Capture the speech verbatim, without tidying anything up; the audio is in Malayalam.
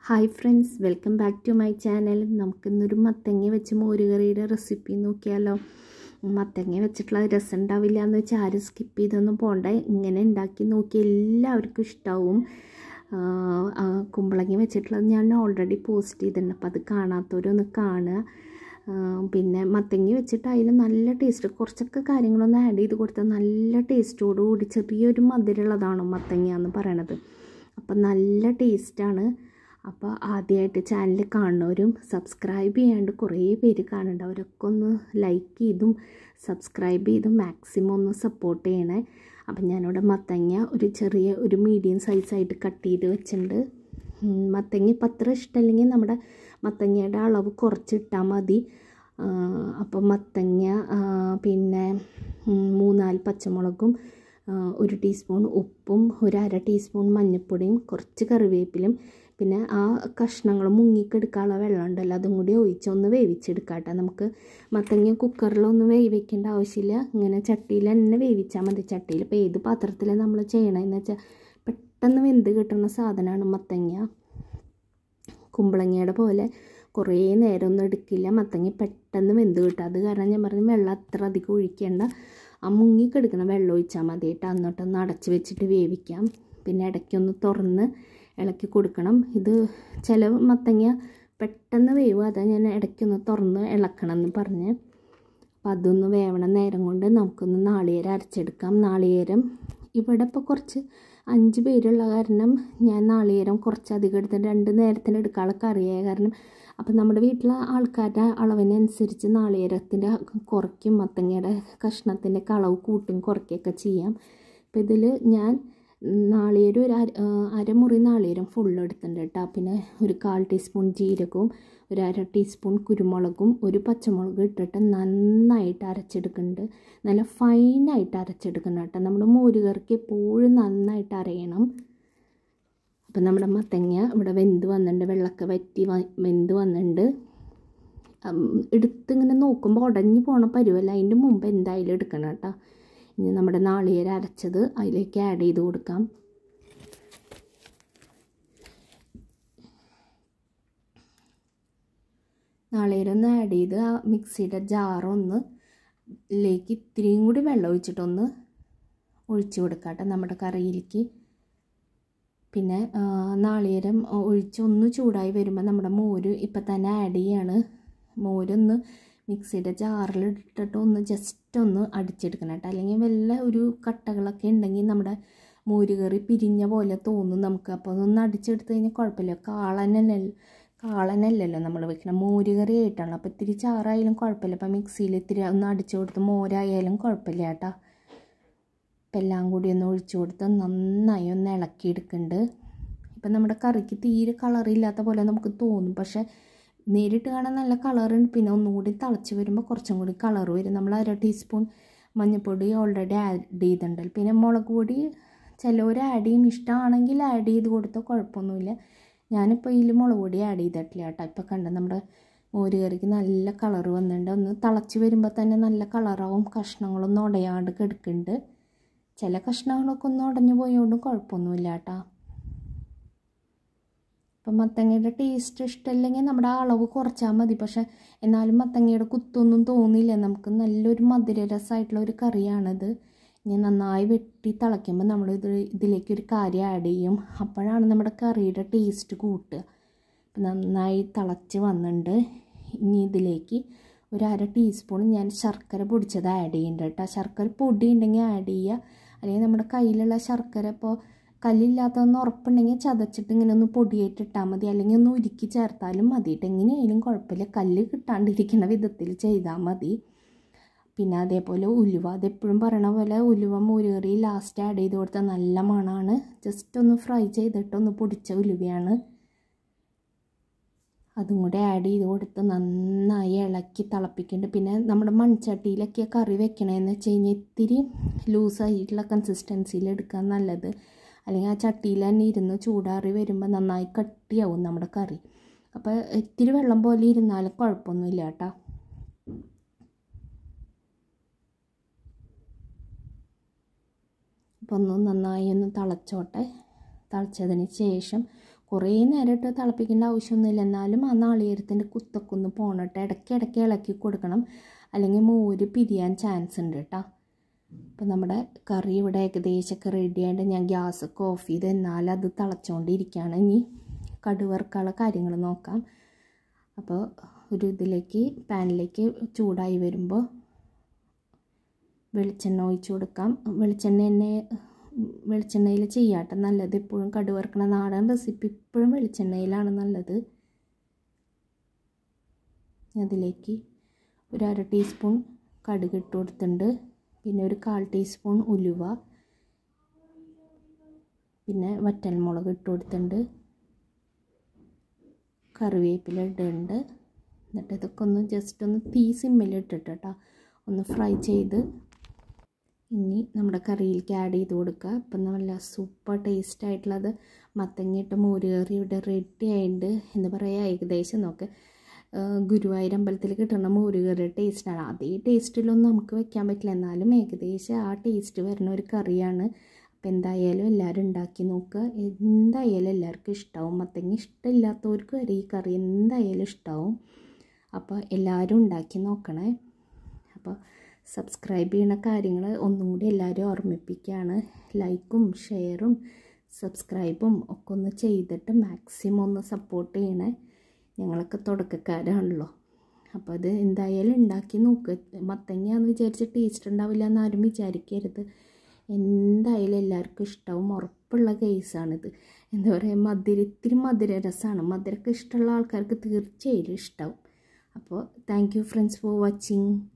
Hi friends, welcome back to my channel. നമുക്കിന്നൊരു മത്തങ്ങ വെച്ച് മോരുകറിയുടെ റെസിപ്പി നോക്കിയാലോ. മത്തങ്ങ വെച്ചിട്ടുള്ള രസം ഉണ്ടാവില്ല എന്ന് വെച്ചാൽ ആരും സ്കിപ്പ് ചെയ്തൊന്നും പോകണ്ട. ഇങ്ങനെ ഉണ്ടാക്കി നോക്കി എല്ലാവർക്കും ഇഷ്ടമാവും. കുമ്പളങ്ങ വെച്ചിട്ടുള്ളത് ഞാൻ ഓൾറെഡി പോസ്റ്റ് ചെയ്തിട്ടുണ്ട്, അപ്പോൾ അത് കാണാത്തവരൊന്ന് കാണുക. പിന്നെ മത്തങ്ങ വെച്ചിട്ട് അതിൽ നല്ല ടേസ്റ്റ്, കുറച്ചൊക്കെ കാര്യങ്ങളൊന്ന് ആഡ് ചെയ്ത് കൊടുത്താൽ നല്ല ടേസ്റ്റോടുകൂടി, ചെറിയൊരു മധുരമുള്ളതാണ് മത്തങ്ങ എന്ന് പറയണത്. അപ്പം നല്ല ടേസ്റ്റാണ്. അപ്പോൾ ആദ്യമായിട്ട് ചാനൽ കാണുന്നവരും സബ്സ്ക്രൈബ് ചെയ്യാണ്ട് കുറേ പേര് കാണുന്നുണ്ട്, അവരൊക്കെ ഒന്ന് ലൈക്ക് ചെയ്തും സബ്സ്ക്രൈബ് ചെയ്തും മാക്സിമം ഒന്ന് സപ്പോർട്ട് ചെയ്യണേ. അപ്പം ഞാനിവിടെ മത്തങ്ങ ഒരു ചെറിയ ഒരു മീഡിയം സൈസായിട്ട് കട്ട് ചെയ്ത് വെച്ചിട്ടുണ്ട്. മത്തങ്ങ ഇപ്പം അത്ര ഇഷ്ടമല്ലെങ്കിൽ നമ്മുടെ മത്തങ്ങയുടെ അളവ് കുറച്ചിട്ടാൽ മതി. അപ്പം മത്തങ്ങ, പിന്നെ മൂന്നാല് പച്ചമുളകും, ഒരു ടീസ്പൂൺ ഉപ്പും, ഒരു അര ടീസ്പൂൺ മഞ്ഞൾപ്പൊടിയും, കുറച്ച് കറിവേപ്പിലും, പിന്നെ ആ കഷ്ണങ്ങൾ മുങ്ങിക്കെടുക്കാനുള്ള വെള്ളം ഉണ്ടല്ലോ അതും കൂടി ഒഴിച്ചൊന്ന് വേവിച്ചെടുക്കാം കേട്ടോ. നമുക്ക് മത്തങ്ങ കുക്കറിലൊന്നും വേവിക്കേണ്ട ആവശ്യമില്ല, ഇങ്ങനെ ചട്ടിയിൽ തന്നെ വേവിച്ചാൽ മതി. ചട്ടിയിൽ ഇപ്പോൾ ഏത് പാത്രത്തിൽ നമ്മൾ ചെയ്യണമെന്ന് വെച്ചാൽ പെട്ടെന്ന് വെന്ത് കിട്ടുന്ന സാധനമാണ് മത്തങ്ങ. കുമ്പളങ്ങയുടെ പോലെ കുറേ നേരമൊന്നും എടുക്കില്ല, മത്തങ്ങ പെട്ടെന്ന് വെന്ത് കിട്ടും. അത് കാരണം ഞാൻ പറഞ്ഞു വെള്ളം അത്ര അധികം ഒഴിക്കേണ്ട, ആ മുങ്ങിക്കെടുക്കണം വെള്ളം ഒഴിച്ചാൽ മതി കേട്ടോ. എന്നിട്ടൊന്ന് അടച്ച് വെച്ചിട്ട് വേവിക്കാം. പിന്നെ ഇടയ്ക്കൊന്ന് തുറന്ന് ഇളക്കി കൊടുക്കണം. ഇത് ചില മത്തങ്ങ പെട്ടെന്ന് വേവും, അതാ ഞാൻ ഇടയ്ക്കൊന്ന് തുറന്ന് ഇളക്കണം എന്ന് പറഞ്ഞ്. അപ്പം അതൊന്ന് വേവണ നേരം കൊണ്ട് നമുക്കൊന്ന് നാളികേരം അരച്ചെടുക്കാം. നാളികേരം ഇവിടെ ഇപ്പോൾ കുറച്ച് അഞ്ച് പേരുള്ള കാരണം ഞാൻ നാളികേരം കുറച്ചധികം എടുത്തിട്ട് രണ്ട് നേരത്തിന് എടുക്കാനുള്ള കറിയായ കാരണം അപ്പം നമ്മുടെ വീട്ടിലെ ആൾക്കാരുടെ അളവിനനുസരിച്ച് നാളികേരത്തിൻ്റെ കുറയ്ക്കും, മത്തങ്ങയുടെ കഷ്ണത്തിൻ്റെ അളവ് കൂട്ടും കുറയ്ക്കുകയൊക്കെ ചെയ്യാം. അപ്പം ഇതിൽ ഞാൻ നാളികേരം ഒരു അര അരമുറി നാളികേരം ഫുള്ള് എടുത്തിട്ടുണ്ട് കേട്ടോ. പിന്നെ ഒരു കാൽ ടീസ്പൂൺ ജീരകവും ഒരു അര ടീസ്പൂൺ കുരുമുളകും ഒരു പച്ചമുളക് ഇട്ടിട്ട് നന്നായിട്ട് അരച്ചെടുക്കുന്നുണ്ട്. നല്ല ഫൈനായിട്ട് അരച്ചെടുക്കണം കേട്ടോ. നമ്മുടെ മോരുകറിക്ക് എപ്പോഴും നന്നായിട്ട് അരയണം. അപ്പം നമ്മുടെ മത്തങ്ങ ഇവിടെ വെന്ത് വന്നിട്ടുണ്ട്, വെള്ളമൊക്കെ വറ്റി വെന്ത് വന്നിട്ടുണ്ട്. എടുത്തിങ്ങനെ നോക്കുമ്പോൾ ഉടഞ്ഞു പോണ പരുവല്ല, അതിൻ്റെ മുമ്പ് എന്തായാലും എടുക്കണം കേട്ടോ. ഇനി നമ്മുടെ നാളികേരം അരച്ചത് അതിലേക്ക് ആഡ് ചെയ്ത് കൊടുക്കാം. നാളികേരം ഒന്ന് ആഡ് ചെയ്ത് ആ മിക്സിയുടെ ജാറൊന്ന് ലേക്ക് ഇത്തിരിയും കൂടി വെള്ളം ഒഴിച്ചിട്ടൊന്ന് ഒഴിച്ചു കൊടുക്കാം കേട്ടോ നമ്മുടെ കറിയിലേക്ക്. പിന്നെ നാളികേരം ഒഴിച്ച് ഒന്ന് ചൂടായി വരുമ്പോൾ നമ്മുടെ മോര് ഇപ്പം തന്നെ ആഡ് ചെയ്യാണ്. മോരൊന്ന് മിക്സിയുടെ ജാറിൽ ഇട്ടിട്ട് ഒന്ന് ജസ്റ്റ് ഒന്ന് അടിച്ചെടുക്കണം കേട്ടോ. അല്ലെങ്കിൽ വല്ല ഒരു കട്ടകളൊക്കെ ഉണ്ടെങ്കിൽ നമ്മുടെ മോരുകറി പിരിഞ്ഞ പോലെ തോന്നും നമുക്ക്. അപ്പോൾ അതൊന്ന് അടിച്ചെടുത്ത് കഴിഞ്ഞാൽ കുഴപ്പമില്ല. കാളനല്ല കാളനല്ലല്ലോ നമ്മൾ വെക്കണം, മോരുകറി ആയിട്ടാണല്ലോ. അപ്പോൾ ഇത്തിരി ചാറായാലും കുഴപ്പമില്ല. അപ്പോൾ മിക്സിയിൽ ഇത്തിരി ഒന്ന് അടിച്ചു കൊടുത്ത് മോരായാലും കുഴപ്പമില്ല കേട്ടോ. അപ്പം എല്ലാം കൂടി ഒന്ന് ഒഴിച്ചു കൊടുത്ത് നന്നായി ഒന്ന് ഇളക്കിയെടുക്കുന്നുണ്ട്. ഇപ്പം നമ്മുടെ കറിക്ക് തീരെ കളറില്ലാത്ത പോലെ നമുക്ക് തോന്നും, പക്ഷേ നേരിട്ട് കാണാൻ നല്ല കളറുണ്ട്. പിന്നെ ഒന്നുകൂടി തിളച്ച് വരുമ്പോൾ കുറച്ചും കൂടി കളർ വരും. നമ്മൾ അര ടീസ്പൂൺ മഞ്ഞൾപ്പൊടി ഓൾറെഡി ആഡ് ചെയ്തിട്ടുണ്ട്. പിന്നെ മുളക് പൊടി ചിലവർ ആഡ് ചെയ്യും, ഇഷ്ടമാണെങ്കിൽ ആഡ് ചെയ്ത് കൊടുത്താൽ കുഴപ്പമൊന്നുമില്ല. ഞാനിപ്പോൾ ഇതിൽ മുളക് പൊടി ആഡ് ചെയ്തിട്ടില്ല കേട്ടോ. ഇപ്പോൾ കണ്ട നമ്മുടെ മോരുകറിക്ക് നല്ല കളർ വന്നിട്ടുണ്ട്. ഒന്ന് തിളച്ച് വരുമ്പോൾ തന്നെ നല്ല കളറാവും, കഷ്ണങ്ങളൊന്നും ഉടയാണ്ട് കിടക്കുന്നുണ്ട്. ചില കഷ്ണങ്ങളൊക്കെ ഒന്ന് ഉടഞ്ഞു പോയതുകൊണ്ടും കുഴപ്പമൊന്നുമില്ല കേട്ടോ. അപ്പം മത്തങ്ങയുടെ ടേസ്റ്റ് ഇഷ്ടമല്ലെങ്കിൽ നമ്മുടെ അളവ് കുറച്ചാൽ മതി. പക്ഷേ എന്നാലും മത്തങ്ങയുടെ കുത്തൊന്നും തോന്നില്ല നമുക്ക്. നല്ലൊരു മധുരരസമായിട്ടുള്ള ഒരു കറിയാണിത്. ഇനി നന്നായി വെട്ടി തിളയ്ക്കുമ്പോൾ നമ്മൾ ഇത് ഇതിലേക്ക് ഒരു കാര്യം ആഡ് ചെയ്യും, അപ്പോഴാണ് നമ്മുടെ കറിയുടെ ടേസ്റ്റ് കൂട്ടുക. അപ്പം നന്നായി തിളച്ച് വന്നിട്ടുണ്ട്. ഇനി ഇതിലേക്ക് ഒരു അര ടീസ്പൂൺ ഞാൻ ശർക്കര പൊടിച്ചത് ആഡ് ചെയ്യുന്നുണ്ട് കേട്ടോ. ശർക്കര പൊടി ഉണ്ടെങ്കിൽ ആഡ് ചെയ്യുക, അല്ലെങ്കിൽ നമ്മുടെ കയ്യിലുള്ള ശർക്കര ഇപ്പോൾ കല്ലില്ലാത്തതെന്ന് ഉറപ്പുണ്ടെങ്കിൽ ചതച്ചിട്ട് ഇങ്ങനെ ഒന്ന് പൊടിയായിട്ട് ഇട്ടാൽ മതി, അല്ലെങ്കിൽ ഒന്ന് ഉരുക്കി ചേർത്താലും മതിയിട്ട്. എങ്ങനെയായാലും കുഴപ്പമില്ല, കല്ല് കിട്ടാണ്ടിരിക്കുന്ന വിധത്തിൽ ചെയ്താൽ മതി. പിന്നെ അതേപോലെ ഉലുവ, അതെപ്പോഴും പറയണ പോലെ ഉലുവ മോരുകറി ലാസ്റ്റ് ആഡ് ചെയ്ത് കൊടുത്താൽ നല്ല മണമാണ്. ജസ്റ്റ് ഒന്ന് ഫ്രൈ ചെയ്തിട്ട് ഒന്ന് പൊടിച്ച ഉലുവയാണ്, അതും കൂടെ ആഡ് ചെയ്ത് കൊടുത്ത് നന്നായി ഇളക്കി തിളപ്പിക്കുന്നുണ്ട്. പിന്നെ നമ്മുടെ മൺചട്ടിയിലൊക്കെ കറി വെക്കണമെന്ന് വെച്ച് കഴിഞ്ഞാൽ ഇത്തിരി ലൂസായിട്ടുള്ള കൺസിസ്റ്റൻസിയിൽ എടുക്കാൻ നല്ലത്, അല്ലെങ്കിൽ ആ ചട്ടിയിൽ തന്നെ ഇരുന്ന് ചൂടാറി വരുമ്പോൾ നന്നായി കട്ടിയാവും നമ്മുടെ കറി. അപ്പോൾ ഇത്തിരി വെള്ളം പോലെ ഇരുന്നാലും കുഴപ്പമൊന്നുമില്ല കേട്ടോ. അപ്പോൾ ഒന്ന് നന്നായി ഒന്ന് തിളച്ചോട്ടെ. തിളച്ചതിന് ശേഷം കുറേ നേരിട്ട് തിളപ്പിക്കേണ്ട ആവശ്യമൊന്നുമില്ല. എന്നാലും ആ നാളികേരത്തിൻ്റെ കുത്തൊക്കെ ഒന്ന് പോകണട്ടെ. ഇടയ്ക്ക് ഇടയ്ക്ക് ഇളക്കി കൊടുക്കണം, അല്ലെങ്കിൽ മോര് പിരിയാൻ ചാൻസ് ഉണ്ട് കേട്ടോ. അപ്പോൾ നമ്മുടെ കറി ഇവിടെ ഏകദേശമൊക്കെ റെഡി ആയിട്ട് ഞാൻ ഗ്യാസൊക്കെ ഓഫ് ചെയ്ത് എന്നാലും അത് തിളച്ചുകൊണ്ടിരിക്കുകയാണ്. ഇനി കടുവറുക്കാനുള്ള കാര്യങ്ങൾ നോക്കാം. അപ്പോൾ ഒരു ഇതിലേക്ക് പാനിലേക്ക് ചൂടായി വരുമ്പോൾ വെളിച്ചെണ്ണ ഒഴിച്ച് കൊടുക്കാം. വെളിച്ചെണ്ണ തന്നെ വെളിച്ചെണ്ണയിൽ ചെയ്യാട്ടെ നല്ലത്. എപ്പോഴും കടുവറുക്കണ നാടൻ റെസിപ്പി ഇപ്പോഴും വെളിച്ചെണ്ണയിലാണ് നല്ലത്. അതിലേക്ക് ഒരു അര ടീസ്പൂൺ കടുക് ഇട്ട് കൊടുത്തിട്ടുണ്ട്. പിന്നെ ഒരു കാൽ ടീസ്പൂൺ ഉലുവ, പിന്നെ വറ്റൽമുളക് ഇട്ട് കൊടുത്തിട്ടുണ്ട്, കറിവേപ്പില ഇടുന്നുണ്ട്. എന്നിട്ട് ഇതൊക്കെ ഒന്ന് ജസ്റ്റ് ഒന്ന് തീ സിമ്മിൽ ഇട്ടിട്ട് കേട്ടോ ഒന്ന് ഫ്രൈ ചെയ്ത് ഇനി നമ്മുടെ കറിയിലേക്ക് ആഡ് ചെയ്ത് കൊടുക്കുക. അപ്പം നല്ല സൂപ്പർ ടേസ്റ്റ് ആയിട്ടുള്ളത് മത്തങ്ങയിട്ട് മോര് കറി ഇവിടെ റെഡി ആയിട്ടുണ്ട്. എന്താ പറയുക, ഏകദേശം നോക്ക് ഗുരുവായൂർ അമ്പലത്തിൽ കിട്ടുന്ന മോര് കറി ടേസ്റ്റാണ്. അതേ ടേസ്റ്റിലൊന്നും നമുക്ക് വെക്കാൻ പറ്റില്ല, എന്നാലും ഏകദേശം ആ ടേസ്റ്റ് വരുന്ന ഒരു കറിയാണ്. അപ്പോൾ എന്തായാലും എല്ലാവരും ഉണ്ടാക്കി നോക്കുക. എന്തായാലും എല്ലാവർക്കും ഇഷ്ടമാവും. മത്തങ്ങ ഇഷ്ടമില്ലാത്തവർക്ക് വരെ ഈ കറി എന്തായാലും ഇഷ്ടമാവും. അപ്പോൾ എല്ലാവരും ഉണ്ടാക്കി നോക്കണേ. അപ്പോൾ സബ്സ്ക്രൈബ് ചെയ്യുന്ന കാര്യങ്ങൾ ഒന്നും കൂടി എല്ലാവരും ഓർമ്മിപ്പിക്കുകയാണ്. ലൈക്കും ഷെയറും സബ്സ്ക്രൈബും ഒക്കെ ഒന്ന് ചെയ്തിട്ട് മാക്സിമം ഒന്ന് സപ്പോർട്ട് ചെയ്യണേ. ഞങ്ങളൊക്കെ തുടക്കക്കാരാണല്ലോ. അപ്പോൾ അത് എന്തായാലും ഉണ്ടാക്കി നോക്കുക. മത്തങ്ങയാന്ന് വിചാരിച്ച് ടേസ്റ്റ് ഉണ്ടാവില്ല എന്നാരും വിചാരിക്കരുത്. എന്തായാലും എല്ലാവർക്കും ഇഷ്ടമാവും, ഉറപ്പുള്ള കേസാണിത്. എന്താ പറയുക, മധുര ഇത്തിരി മധുര രസമാണ്. മധുരമൊക്കെ ഇഷ്ടമുള്ള ആൾക്കാർക്ക് തീർച്ചയായും ഇഷ്ടമാവും. അപ്പോൾ thank you friends for watching.